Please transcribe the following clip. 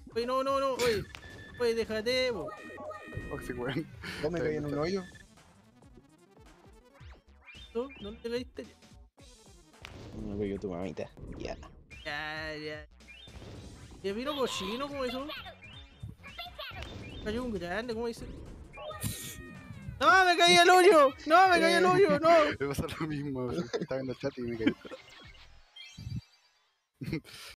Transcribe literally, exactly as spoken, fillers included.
Oye, no, no, no, oye. Oye, déjate, po. Oxy, weón. ¿Vos me caí en un hoyo? ¿No? ¿No te caíste? Me pegó tu mamita. Ya. Ya, ya. ¿Y vino cochino como eso? Cayó un grande, ¿cómo dice? ¡No, me caí al hoyo! ¡No, me caí al hoyo! ¡No! Me pasó lo mismo, estaba en el chat y me caí.